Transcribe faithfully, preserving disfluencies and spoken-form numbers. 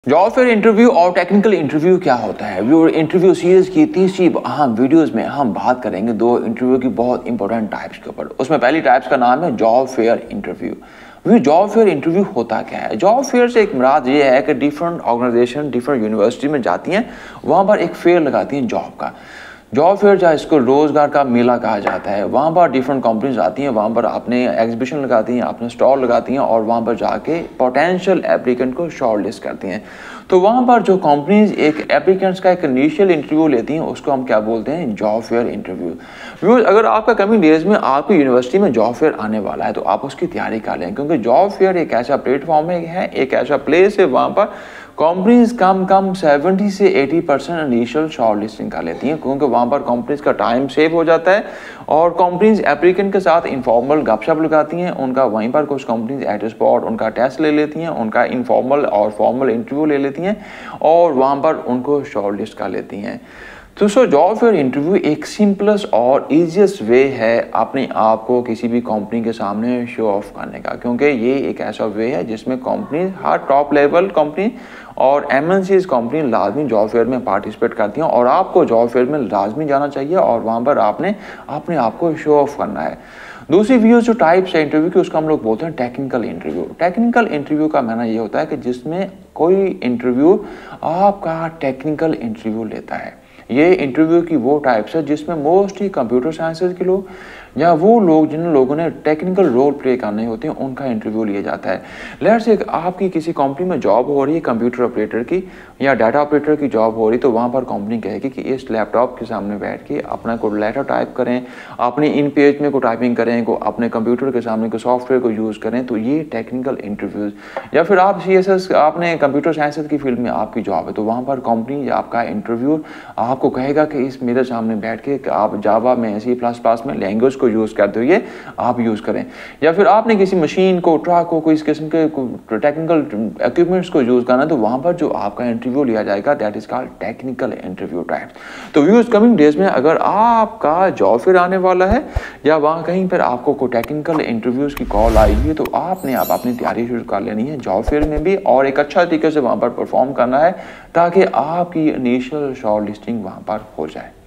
Job fair interview और technical interview क्या होता है? व्यूअर, इंटरव्यू सीरीज की तीसरी अहम वीडियोस में हम बात करेंगे दो इंटरव्यू की बहुत इंपॉर्टेंट टाइप्स के ऊपर। उसमें पहली टाइप्स का नाम है job fair interview. View job fair interview होता क्या है? जॉब फेयर से एक मुराद ये है कि डिफरेंट ऑर्गेनाइजेशन डिफरेंट यूनिवर्सिटी में जाती हैं, वहाँ पर एक फेयर लगाती हैं जॉब का। जॉब फेयर जहाँ इसको रोज़गार का मेला कहा जाता है, वहाँ पर डिफरेंट कंपनीज आती हैं, वहाँ पर अपने एग्जीबिशन लगाती हैं, अपने स्टॉल लगाती हैं और वहाँ पर जाके पोटेंशियल एप्लीकेंट को शॉर्ट लिस्ट करती हैं। तो वहाँ पर जो कंपनीज एक एप्लीकेंट्स का एक इनिशियल इंटरव्यू लेती हैं, उसको हम क्या बोलते हैं? Job fair interview. व्यूअर्स, अगर आपका कमिंग डेज में आपकी यूनिवर्सिटी में जॉब फेयर आने वाला है तो आप उसकी तैयारी कर लें, क्योंकि जॉब फेयर एक ऐसा प्लेटफॉर्म है, एक ऐसा प्लेस है वहाँ पर कंपनीज कम कम सत्तर से अस्सी परसेंट इनिशियल शॉर्ट लिस्टिंग कर लेती हैं, क्योंकि वहाँ पर कंपनीज का टाइम सेव हो जाता है और कंपनीज एप्लीकेंट के साथ इनफॉर्मल गपशप लगाती हैं। उनका वहीं पर कुछ कंपनीज एट स्पॉट उनका टेस्ट ले लेती हैं, उनका इनफॉर्मल और फॉर्मल इंटरव्यू ले लेती हैं और वहाँ पर उनको शॉर्ट लिस्ट कर लेती हैं। तो सो जॉब फेयर इंटरव्यू एक सिंपलेस्ट और ईजीएस्ट वे है अपने आप को किसी भी कंपनी के सामने शो ऑफ करने का, क्योंकि ये एक ऐसा वे है जिसमें कंपनी हर टॉप लेवल कंपनी और एमएनसीज कंपनी लाजमी जॉब फेयर में पार्टिसिपेट करती हैं और आपको जॉब फेयर में लाजमी जाना चाहिए और वहाँ पर आपने अपने आप को शो ऑफ करना है। दूसरी व्यू जो टाइप्स है इंटरव्यू की, उसका हम लोग बोलते हैं टेक्निकल इंटरव्यू। टेक्निकल इंटरव्यू का माना ये होता है कि जिसमें कोई इंटरव्यू आपका टेक्निकल इंटरव्यू लेता है। ये इंटरव्यू की वो टाइप्स है जिसमें मोस्टली कंप्यूटर साइंसेज के लोग या वो लोग जिन लोगों ने टेक्निकल रोल प्ले करने होते हैं उनका इंटरव्यू लिया जाता है। लेट्स से आपकी किसी कंपनी में जॉब हो रही है कंप्यूटर ऑपरेटर की या डाटा ऑपरेटर की जॉब हो रही, तो वहाँ पर कंपनी कहेगी कि इस लैपटॉप के सामने बैठ के अपना कोई लेटर टाइप करें, अपने इन पेज में को टाइपिंग करें, को अपने कंप्यूटर के सामने को सॉफ्टवेयर को यूज़ करें। तो ये टेक्निकल इंटरव्यूज़। या फिर आप सी एस एस आपने कंप्यूटर साइंस की फील्ड में आपकी जॉब है, तो वहाँ पर कंपनी या आपका इंटरव्यू आपको कहेगा कि इस मेरे सामने बैठ के आप जावा में सी प्लस प्लस में लैंग्वेज को यूज़ करते हो, ये आप यूज़ करें। या फिर आपने किसी मशीन को, ट्रक को, कोई इस किस्म के टेक्निकल इक्विपमेंट्स को यूज़ करना है, तो वहाँ पर जो आपका इंटरव्यू लिया जाएगा that is called technical interview type. तो व्यूअर्स, कमिंग डेज में अगर आपका जॉब फेयर आने वाला है या वहाँ कहीं पर आपको कोई टेक्निकल इंटरव्यूज़ की कॉल आई है, तो आपने आप अपनी तैयारी शुरू कर लेनी है जॉब फेयर में भी और एक अच्छा तरीके से वहाँ पर परफॉर्म करना है ताकि आपकी इनिशियल शॉर्ट लिस्टिंग वहाँ पर हो जाए।